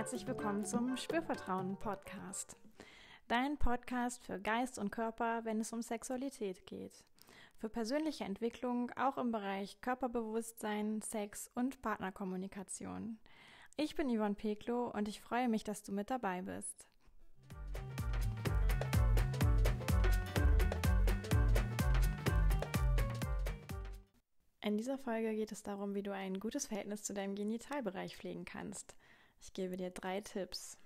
Herzlich willkommen zum Spürvertrauen-Podcast. Dein Podcast für Geist und Körper, wenn es um Sexualität geht. Für persönliche Entwicklung auch im Bereich Körperbewusstsein, Sex und Partnerkommunikation. Ich bin Yvonne Peklo und ich freue mich, dass du mit dabei bist. In dieser Folge geht es darum, wie du ein gutes Verhältnis zu deinem Genitalbereich pflegen kannst. Ich gebe dir 3 Tipps.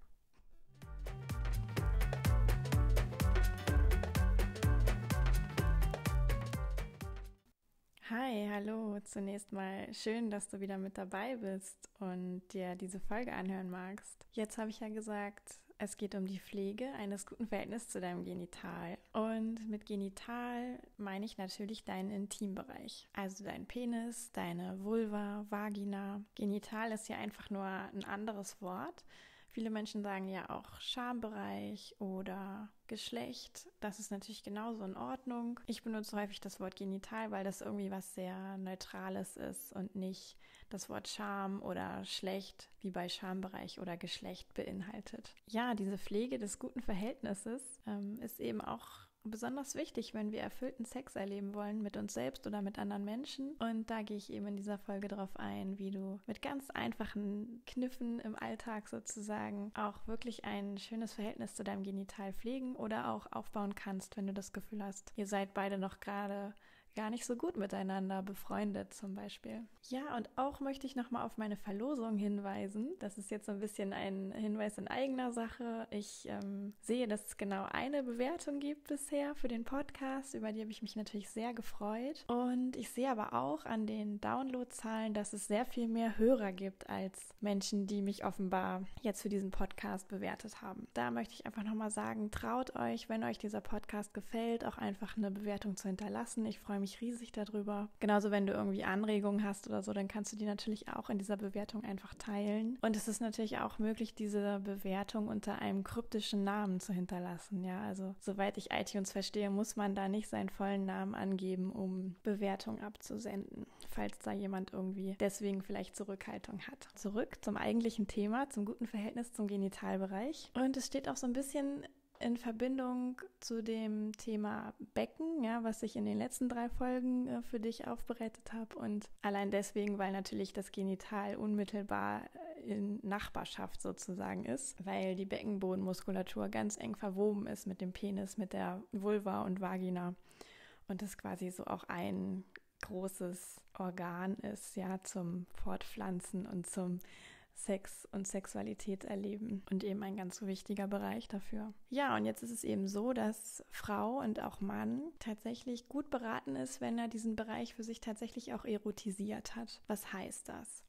Hi, hallo. Zunächst mal schön, dass du wieder mit dabei bist und dir diese Folge anhören magst. Jetzt habe ich ja gesagt, es geht um die Pflege eines guten Verhältnisses zu deinem Genital. Und mit Genital meine ich natürlich deinen Intimbereich. Also dein Penis, deine Vulva, Vagina. Genital ist ja einfach nur ein anderes Wort. Viele Menschen sagen ja auch Schambereich oder Geschlecht. Das ist natürlich genauso in Ordnung. Ich benutze häufig das Wort Genital, weil das irgendwie was sehr Neutrales ist und nicht das Wort Scham oder schlecht wie bei Schambereich oder Geschlecht beinhaltet. Ja, diese Pflege des guten Verhältnisses ist eben auch besonders wichtig, wenn wir erfüllten Sex erleben wollen mit uns selbst oder mit anderen Menschen. Und da gehe ich eben in dieser Folge darauf ein, wie du mit ganz einfachen Kniffen im Alltag sozusagen auch wirklich ein schönes Verhältnis zu deinem Genital pflegen oder auch aufbauen kannst, wenn du das Gefühl hast, ihr seid beide noch gerade gar nicht so gut miteinander befreundet zum Beispiel. Ja, und auch möchte ich nochmal auf meine Verlosung hinweisen. Das ist jetzt so ein bisschen ein Hinweis in eigener Sache. Ich sehe, dass es genau eine Bewertung gibt bisher für den Podcast. Über die habe ich mich natürlich sehr gefreut. Und ich sehe aber auch an den Downloadzahlen, dass es sehr viel mehr Hörer gibt als Menschen, die mich offenbar jetzt für diesen Podcast bewertet haben. Da möchte ich einfach nochmal sagen, traut euch, wenn euch dieser Podcast gefällt, auch einfach eine Bewertung zu hinterlassen. Ich freue mich riesig darüber. Genauso, wenn du irgendwie Anregungen hast oder so, dann kannst du die natürlich auch in dieser Bewertung einfach teilen. Und es ist natürlich auch möglich, diese Bewertung unter einem kryptischen Namen zu hinterlassen. Ja, also soweit ich iTunes verstehe, muss man da nicht seinen vollen Namen angeben, um Bewertung abzusenden, falls da jemand irgendwie deswegen vielleicht Zurückhaltung hat. Zurück zum eigentlichen Thema, zum guten Verhältnis zum Genitalbereich. Und es steht auch so ein bisschen in Verbindung zu dem Thema Becken, ja, was ich in den letzten 3 Folgen für dich aufbereitet habe, und allein deswegen, weil natürlich das Genital unmittelbar in Nachbarschaft sozusagen ist, weil die Beckenbodenmuskulatur ganz eng verwoben ist mit dem Penis, mit der Vulva und Vagina und das quasi so auch ein großes Organ ist, ja, zum Fortpflanzen und zum Sex und Sexualität erleben und eben ein ganz wichtiger Bereich dafür. Ja, und jetzt ist es eben so, dass Frau und auch Mann tatsächlich gut beraten ist, wenn er diesen Bereich für sich tatsächlich auch erotisiert hat. Was heißt das?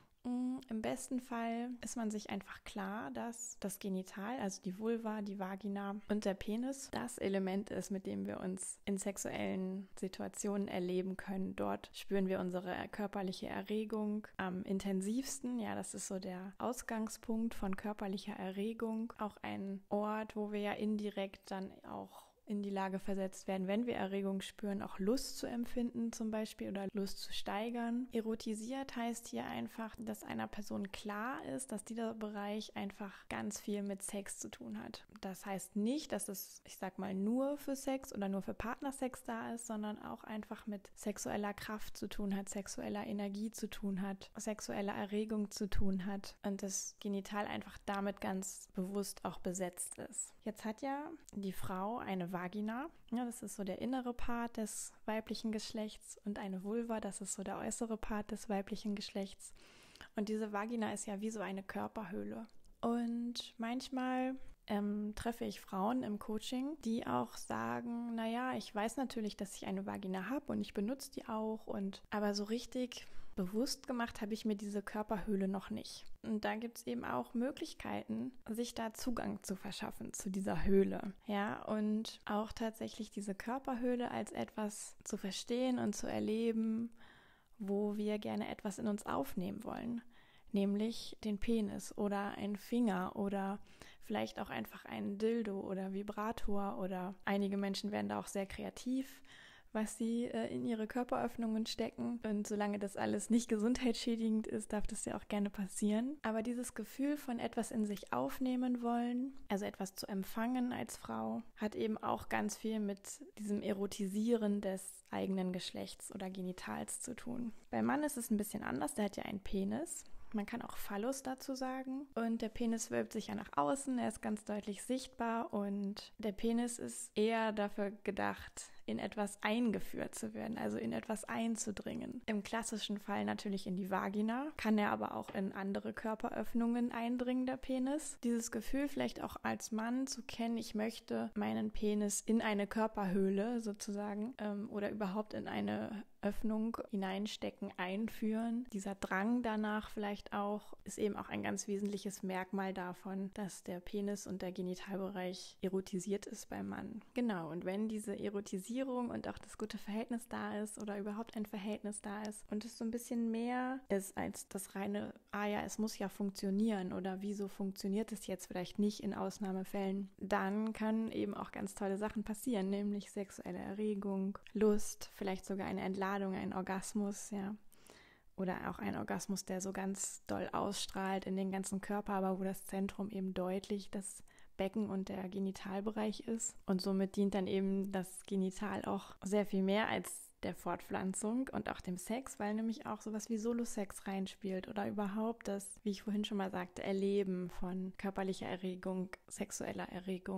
Im besten Fall ist man sich einfach klar, dass das Genital, also die Vulva, die Vagina und der Penis das Element ist, mit dem wir uns in sexuellen Situationen erleben können. Dort spüren wir unsere körperliche Erregung am intensivsten. Ja, das ist so der Ausgangspunkt von körperlicher Erregung. Auch ein Ort, wo wir ja indirekt dann auch in die Lage versetzt werden, wenn wir Erregung spüren, auch Lust zu empfinden zum Beispiel oder Lust zu steigern. Erotisiert heißt hier einfach, dass einer Person klar ist, dass dieser Bereich einfach ganz viel mit Sex zu tun hat. Das heißt nicht, dass es, ich sag mal, nur für Sex oder nur für Partnersex da ist, sondern auch einfach mit sexueller Kraft zu tun hat, sexueller Energie zu tun hat, sexueller Erregung zu tun hat und das Genital einfach damit ganz bewusst auch besetzt ist. Jetzt hat ja die Frau eine Vagina, ja, das ist so der innere Part des weiblichen Geschlechts, und eine Vulva, das ist so der äußere Part des weiblichen Geschlechts. Und diese Vagina ist ja wie so eine Körperhöhle. Und manchmal treffe ich Frauen im Coaching, die auch sagen, naja, ich weiß natürlich, dass ich eine Vagina habe und ich benutze die auch, aber so richtig bewusst gemacht habe ich mir diese Körperhöhle noch nicht. Und da gibt es eben auch Möglichkeiten, sich da Zugang zu verschaffen zu dieser Höhle. Ja, und auch tatsächlich diese Körperhöhle als etwas zu verstehen und zu erleben, wo wir gerne etwas in uns aufnehmen wollen. Nämlich den Penis oder einen Finger oder vielleicht auch einfach einen Dildo oder Vibrator, oder einige Menschen werden da auch sehr kreativ, was sie in ihre Körperöffnungen stecken. Und solange das alles nicht gesundheitsschädigend ist, darf das ja auch gerne passieren. Aber dieses Gefühl von etwas in sich aufnehmen wollen, also etwas zu empfangen als Frau, hat eben auch ganz viel mit diesem Erotisieren des eigenen Geschlechts oder Genitals zu tun. Beim Mann ist es ein bisschen anders, der hat ja einen Penis. Man kann auch Phallus dazu sagen. Und der Penis wölbt sich ja nach außen, er ist ganz deutlich sichtbar und der Penis ist eher dafür gedacht, in etwas eingeführt zu werden, also in etwas einzudringen. Im klassischen Fall natürlich in die Vagina, kann er aber auch in andere Körperöffnungen eindringen, der Penis. Dieses Gefühl vielleicht auch als Mann zu kennen, ich möchte meinen Penis in eine Körperhöhle sozusagen oder überhaupt in eine Öffnung hineinstecken, einführen. Dieser Drang danach vielleicht auch ist eben auch ein ganz wesentliches Merkmal davon, dass der Penis und der Genitalbereich erotisiert ist beim Mann. Genau, und wenn diese Erotisierung und auch das gute Verhältnis da ist oder überhaupt ein Verhältnis da ist und es so ein bisschen mehr ist als das reine, ja, es muss ja funktionieren oder wieso funktioniert es jetzt vielleicht nicht in Ausnahmefällen, dann können eben auch ganz tolle Sachen passieren, nämlich sexuelle Erregung, Lust, vielleicht sogar eine Entladung, ein Orgasmus, ja. Oder auch ein Orgasmus, der so ganz doll ausstrahlt in den ganzen Körper, aber wo das Zentrum eben deutlich das Becken und der Genitalbereich ist. Und somit dient dann eben das Genital auch sehr viel mehr als der Fortpflanzung und auch dem Sex, weil nämlich auch sowas wie Solo-Sex reinspielt oder überhaupt das, wie ich vorhin schon mal sagte, Erleben von körperlicher Erregung, sexueller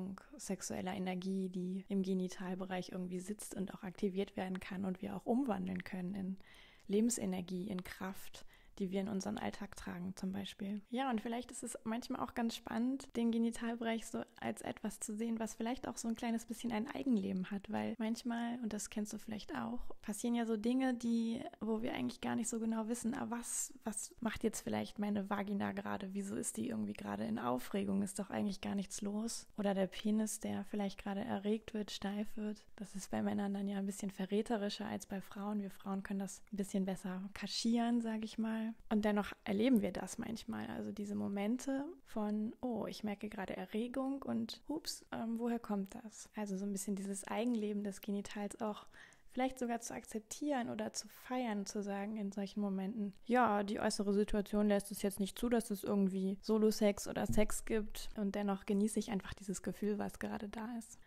Energie, die im Genitalbereich irgendwie sitzt und auch aktiviert werden kann und wir auch umwandeln können in Lebensenergie, in Kraft, die wir in unseren Alltag tragen zum Beispiel. Ja, und vielleicht ist es manchmal auch ganz spannend, den Genitalbereich so als etwas zu sehen, was vielleicht auch so ein kleines bisschen ein Eigenleben hat, weil manchmal, und das kennst du vielleicht auch, passieren ja so Dinge, wo wir eigentlich gar nicht so genau wissen, was macht jetzt vielleicht meine Vagina gerade, wieso ist die irgendwie gerade in Aufregung, ist doch eigentlich gar nichts los. Oder der Penis, der vielleicht gerade erregt wird, steif wird. Das ist bei Männern dann ja ein bisschen verräterischer als bei Frauen. Wir Frauen können das ein bisschen besser kaschieren, sage ich mal. Und dennoch erleben wir das manchmal, also diese Momente von, oh, ich merke gerade Erregung und hups, woher kommt das? Also so ein bisschen dieses Eigenleben des Genitals auch vielleicht sogar zu akzeptieren oder zu feiern, zu sagen in solchen Momenten, ja, die äußere Situation lässt es jetzt nicht zu, dass es irgendwie Solo-Sex oder Sex gibt und dennoch genieße ich einfach dieses Gefühl, was gerade da ist.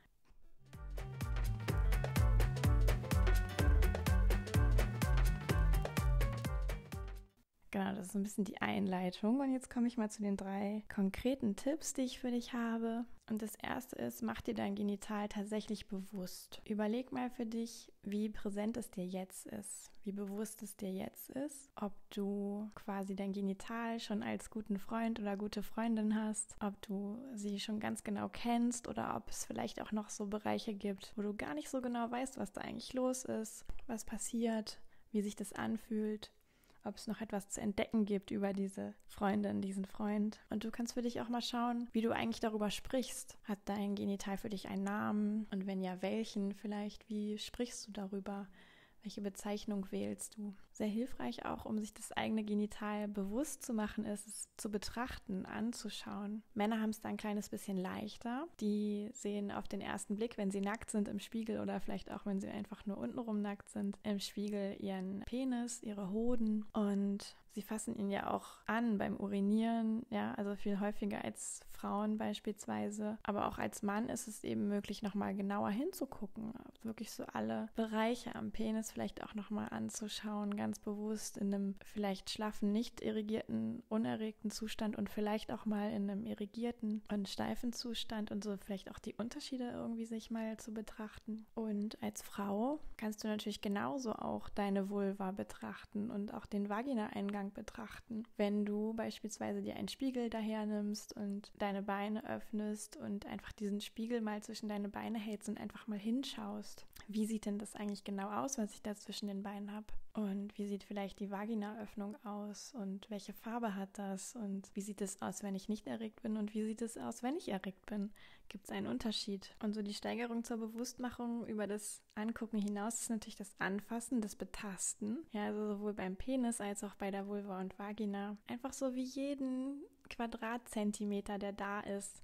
Genau, das ist so ein bisschen die Einleitung. Und jetzt komme ich mal zu den 3 konkreten Tipps, die ich für dich habe. Und das erste ist, mach dir dein Genital tatsächlich bewusst. Überleg mal für dich, wie präsent es dir jetzt ist, wie bewusst es dir jetzt ist, ob du quasi dein Genital schon als guten Freund oder gute Freundin hast, ob du sie schon ganz genau kennst oder ob es vielleicht auch noch so Bereiche gibt, wo du gar nicht so genau weißt, was da eigentlich los ist, was passiert, wie sich das anfühlt. Ob es noch etwas zu entdecken gibt über diese Freundin, diesen Freund. Und du kannst für dich auch mal schauen, wie du eigentlich darüber sprichst. Hat dein Genital für dich einen Namen? Und wenn ja, welchen vielleicht? Wie sprichst du darüber? Welche Bezeichnung wählst du? Sehr hilfreich auch, um sich das eigene Genital bewusst zu machen, ist es zu betrachten, anzuschauen. Männer haben es da ein kleines bisschen leichter. Die sehen auf den ersten Blick, wenn sie nackt sind im Spiegel oder vielleicht auch, wenn sie einfach nur untenrum nackt sind, im Spiegel ihren Penis, ihre Hoden und sie fassen ihn ja auch an beim Urinieren, ja, also viel häufiger als Frauen beispielsweise. Aber auch als Mann ist es eben möglich, nochmal genauer hinzugucken, wirklich so alle Bereiche am Penis vielleicht auch nochmal anzuschauen, ganz bewusst in einem vielleicht schlaffen, nicht irrigierten, unerregten Zustand und vielleicht auch mal in einem irrigierten und steifen Zustand und so vielleicht auch die Unterschiede irgendwie sich mal zu betrachten. Und als Frau kannst du natürlich genauso auch deine Vulva betrachten und auch den Vagina-Eingang betrachten. Wenn du beispielsweise dir einen Spiegel daher nimmst und deine Beine öffnest und einfach diesen Spiegel mal zwischen deine Beine hältst und einfach mal hinschaust. Wie sieht denn das eigentlich genau aus, was ich da zwischen den Beinen habe? Und wie sieht vielleicht die Vaginaöffnung aus? Und welche Farbe hat das? Und wie sieht es aus, wenn ich nicht erregt bin? Und wie sieht es aus, wenn ich erregt bin? Gibt es einen Unterschied? Und so die Steigerung zur Bewusstmachung über das Angucken hinaus ist natürlich das Anfassen, das Betasten. Ja, also sowohl beim Penis als auch bei der Vulva und Vagina. Einfach so wie jeden Quadratzentimeter, der da ist,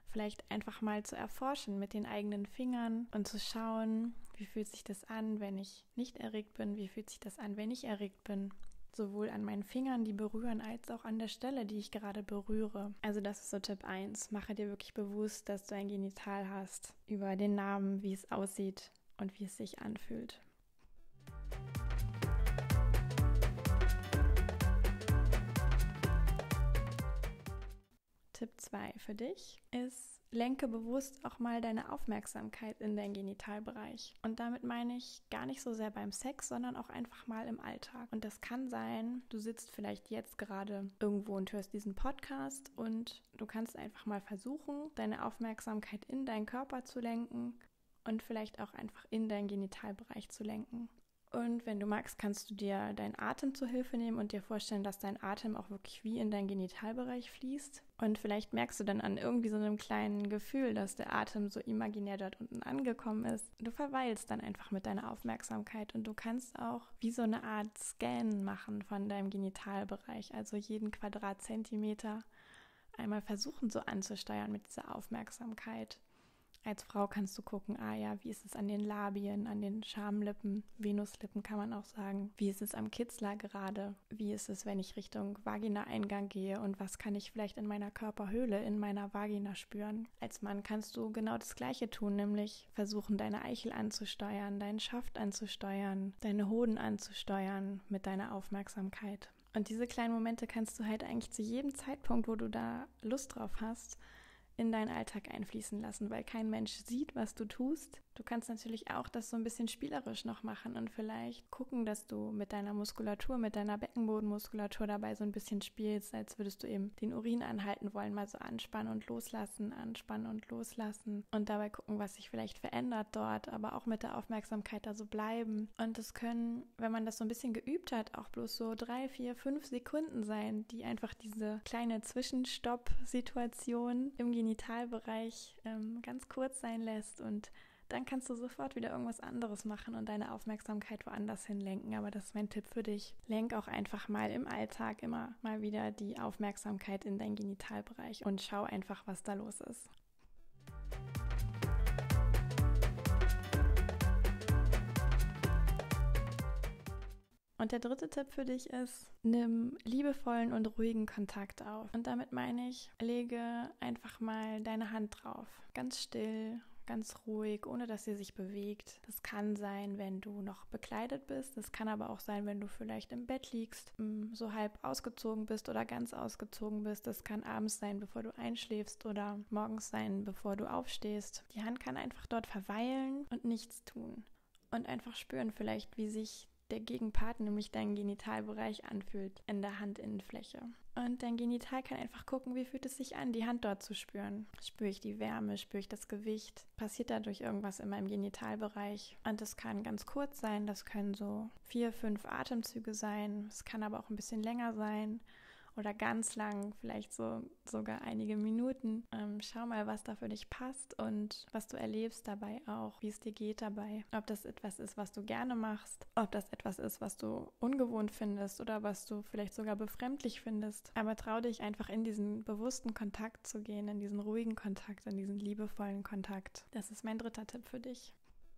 vielleicht einfach mal zu erforschen mit den eigenen Fingern und zu schauen, wie fühlt sich das an, wenn ich nicht erregt bin, wie fühlt sich das an, wenn ich erregt bin. Sowohl an meinen Fingern, die berühren, als auch an der Stelle, die ich gerade berühre. Also das ist so Tipp 1. Mache dir wirklich bewusst, dass du ein Genital hast, über den Namen, wie es aussieht und wie es sich anfühlt. Tipp 2 für dich ist, lenke bewusst auch mal deine Aufmerksamkeit in deinen Genitalbereich. Und damit meine ich gar nicht so sehr beim Sex, sondern auch einfach mal im Alltag. Und das kann sein, du sitzt vielleicht jetzt gerade irgendwo und hörst diesen Podcast und du kannst einfach mal versuchen, deine Aufmerksamkeit in deinen Körper zu lenken und vielleicht auch einfach in deinen Genitalbereich zu lenken. Und wenn du magst, kannst du dir deinen Atem zur Hilfe nehmen und dir vorstellen, dass dein Atem auch wirklich wie in deinen Genitalbereich fließt. Und vielleicht merkst du dann an irgendwie so einem kleinen Gefühl, dass der Atem so imaginär dort unten angekommen ist. Du verweilst dann einfach mit deiner Aufmerksamkeit und du kannst auch wie so eine Art Scan machen von deinem Genitalbereich, also jeden Quadratzentimeter einmal versuchen so anzusteuern mit dieser Aufmerksamkeit. Als Frau kannst du gucken, wie ist es an den Labien, an den Schamlippen, Venuslippen kann man auch sagen. Wie ist es am Kitzler gerade? Wie ist es, wenn ich Richtung Vagina-Eingang gehe? Und was kann ich vielleicht in meiner Körperhöhle, in meiner Vagina spüren? Als Mann kannst du genau das Gleiche tun, nämlich versuchen, deine Eichel anzusteuern, deinen Schaft anzusteuern, deine Hoden anzusteuern mit deiner Aufmerksamkeit. Und diese kleinen Momente kannst du halt eigentlich zu jedem Zeitpunkt, wo du da Lust drauf hast, in deinen Alltag einfließen lassen, weil kein Mensch sieht, was du tust. Du kannst natürlich auch das so ein bisschen spielerisch noch machen und vielleicht gucken, dass du mit deiner Muskulatur, mit deiner Beckenbodenmuskulatur dabei so ein bisschen spielst, als würdest du eben den Urin anhalten wollen, mal so anspannen und loslassen und dabei gucken, was sich vielleicht verändert dort, aber auch mit der Aufmerksamkeit da so bleiben. Und es können, wenn man das so ein bisschen geübt hat, auch bloß so 3, 4, 5 Sekunden sein, die einfach diese kleine Zwischenstopp-Situation im Genitalbereich ganz kurz sein lässt und dann kannst du sofort wieder irgendwas anderes machen und deine Aufmerksamkeit woanders hin lenken. Aber das ist mein Tipp für dich. Lenk auch einfach mal im Alltag immer mal wieder die Aufmerksamkeit in deinen Genitalbereich und schau einfach, was da los ist. Und der dritte Tipp für dich ist, nimm liebevollen und ruhigen Kontakt auf. Und damit meine ich, lege einfach mal deine Hand drauf. Ganz still, ganz ruhig, ohne dass sie sich bewegt. Das kann sein, wenn du noch bekleidet bist. Das kann aber auch sein, wenn du vielleicht im Bett liegst, so halb ausgezogen bist oder ganz ausgezogen bist. Das kann abends sein, bevor du einschläfst oder morgens sein, bevor du aufstehst. Die Hand kann einfach dort verweilen und nichts tun. Und einfach spüren vielleicht, wie sich der Gegenpart, nämlich dein Genitalbereich, anfühlt in der Handinnenfläche. Und dein Genital kann einfach gucken, wie fühlt es sich an, die Hand dort zu spüren. Spüre ich die Wärme, spüre ich das Gewicht? Passiert dadurch irgendwas in meinem Genitalbereich? Und das kann ganz kurz sein, das können so 4, 5 Atemzüge sein. Es kann aber auch ein bisschen länger sein oder ganz lang, vielleicht so sogar einige Minuten. Schau mal, was da für dich passt und was du erlebst dabei auch, wie es dir geht dabei. Ob das etwas ist, was du gerne machst, ob das etwas ist, was du ungewohnt findest oder was du vielleicht sogar befremdlich findest. Aber trau dich einfach in diesen bewussten Kontakt zu gehen, in diesen ruhigen Kontakt, in diesen liebevollen Kontakt. Das ist mein dritter Tipp für dich.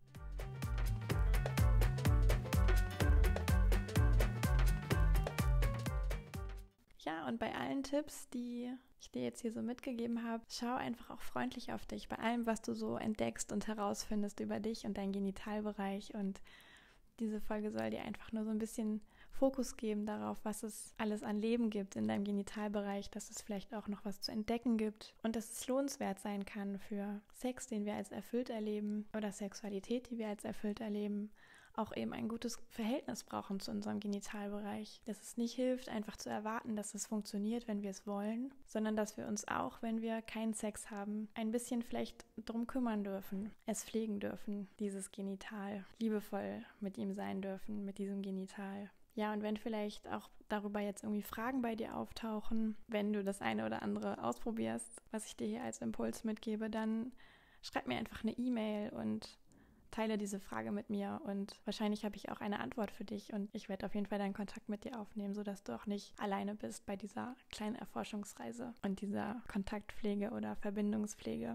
Ja, und bei allen Tipps, die ich dir jetzt hier so mitgegeben habe, schau einfach auch freundlich auf dich, bei allem, was du so entdeckst und herausfindest über dich und deinen Genitalbereich. Und diese Folge soll dir einfach nur so ein bisschen Fokus geben darauf, was es alles an Leben gibt in deinem Genitalbereich, dass es vielleicht auch noch was zu entdecken gibt und dass es lohnenswert sein kann für Sex, den wir als erfüllt erleben oder Sexualität, die wir als erfüllt erleben, auch eben ein gutes Verhältnis brauchen zu unserem Genitalbereich. Dass es nicht hilft, einfach zu erwarten, dass es funktioniert, wenn wir es wollen, sondern dass wir uns auch, wenn wir keinen Sex haben, ein bisschen vielleicht drum kümmern dürfen, es pflegen dürfen, dieses Genital, liebevoll mit ihm sein dürfen, mit diesem Genital. Ja, und wenn vielleicht auch darüber jetzt irgendwie Fragen bei dir auftauchen, wenn du das eine oder andere ausprobierst, was ich dir hier als Impuls mitgebe, dann schreib mir einfach eine E-Mail und teile diese Frage mit mir und wahrscheinlich habe ich auch eine Antwort für dich und ich werde auf jeden Fall deinen Kontakt mit dir aufnehmen, sodass du auch nicht alleine bist bei dieser kleinen Erforschungsreise und dieser Kontaktpflege oder Verbindungspflege.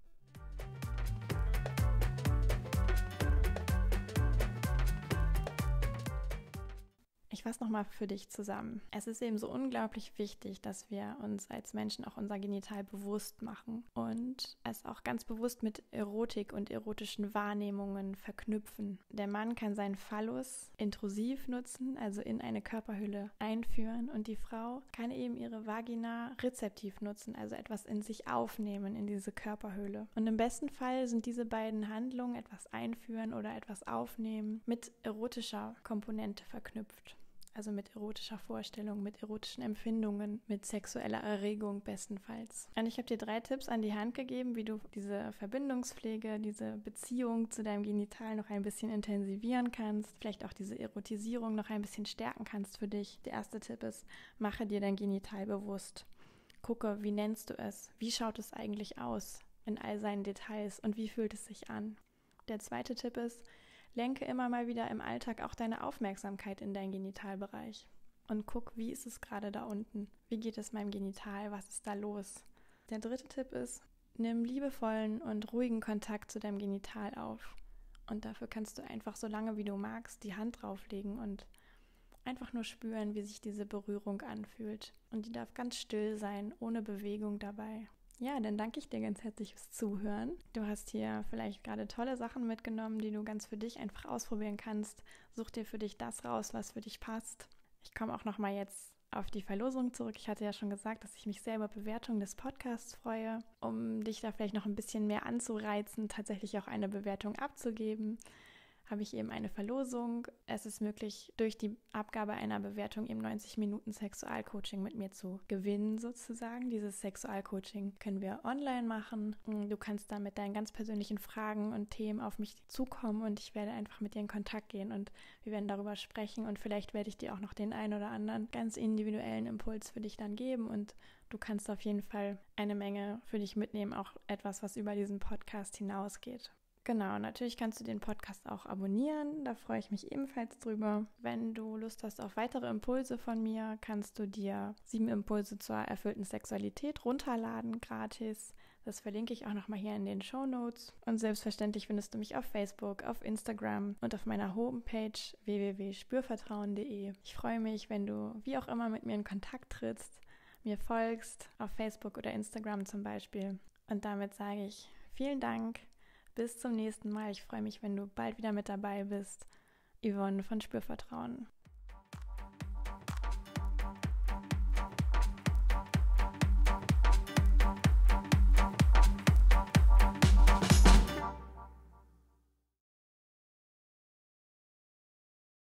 Ich fasse nochmal für dich zusammen. Es ist eben so unglaublich wichtig, dass wir uns als Menschen auch unser Genital bewusst machen und es auch ganz bewusst mit Erotik und erotischen Wahrnehmungen verknüpfen. Der Mann kann seinen Phallus intrusiv nutzen, also in eine Körperhülle einführen, und die Frau kann eben ihre Vagina rezeptiv nutzen, also etwas in sich aufnehmen in diese Körperhülle. Und im besten Fall sind diese beiden Handlungen, etwas einführen oder etwas aufnehmen, mit erotischer Komponente verknüpft. Also mit erotischer Vorstellung, mit erotischen Empfindungen, mit sexueller Erregung bestenfalls. Und ich habe dir 3 Tipps an die Hand gegeben, wie du diese Verbindungspflege, diese Beziehung zu deinem Genital noch ein bisschen intensivieren kannst, vielleicht auch diese Erotisierung noch ein bisschen stärken kannst für dich. Der erste Tipp ist, mache dir dein Genital bewusst. Gucke, wie nennst du es? Wie schaut es eigentlich aus in all seinen Details und wie fühlt es sich an? Der zweite Tipp ist, lenke immer mal wieder im Alltag auch deine Aufmerksamkeit in deinen Genitalbereich und guck, wie ist es gerade da unten? Wie geht es meinem Genital? Was ist da los? Der dritte Tipp ist, nimm liebevollen und ruhigen Kontakt zu deinem Genital auf. Und dafür kannst du einfach so lange wie du magst die Hand drauflegen und einfach nur spüren, wie sich diese Berührung anfühlt. Und die darf ganz still sein, ohne Bewegung dabei. Ja, dann danke ich dir ganz herzlich fürs Zuhören. Du hast hier vielleicht gerade tolle Sachen mitgenommen, die du ganz für dich einfach ausprobieren kannst. Such dir für dich das raus, was für dich passt. Ich komme auch nochmal jetzt auf die Verlosung zurück. Ich hatte ja schon gesagt, dass ich mich sehr über Bewertungen des Podcasts freue, um dich da vielleicht noch ein bisschen mehr anzureizen, tatsächlich auch eine Bewertung abzugeben. Habe ich eben eine Verlosung. Es ist möglich, durch die Abgabe einer Bewertung eben 90 Minuten Sexualcoaching mit mir zu gewinnen sozusagen. Dieses Sexualcoaching können wir online machen. Du kannst da mit deinen ganz persönlichen Fragen und Themen auf mich zukommen und ich werde einfach mit dir in Kontakt gehen und wir werden darüber sprechen und vielleicht werde ich dir auch noch den einen oder anderen ganz individuellen Impuls für dich dann geben und du kannst auf jeden Fall eine Menge für dich mitnehmen, auch etwas, was über diesen Podcast hinausgeht. Genau, natürlich kannst du den Podcast auch abonnieren, da freue ich mich ebenfalls drüber. Wenn du Lust hast auf weitere Impulse von mir, kannst du dir 7 Impulse zur erfüllten Sexualität runterladen, gratis. Das verlinke ich auch nochmal hier in den Shownotes. Und selbstverständlich findest du mich auf Facebook, auf Instagram und auf meiner Homepage www.spürvertrauen.de. Ich freue mich, wenn du wie auch immer mit mir in Kontakt trittst, mir folgst, auf Facebook oder Instagram zum Beispiel. Und damit sage ich vielen Dank. Bis zum nächsten Mal. Ich freue mich, wenn du bald wieder mit dabei bist. Yvonne von Spürvertrauen.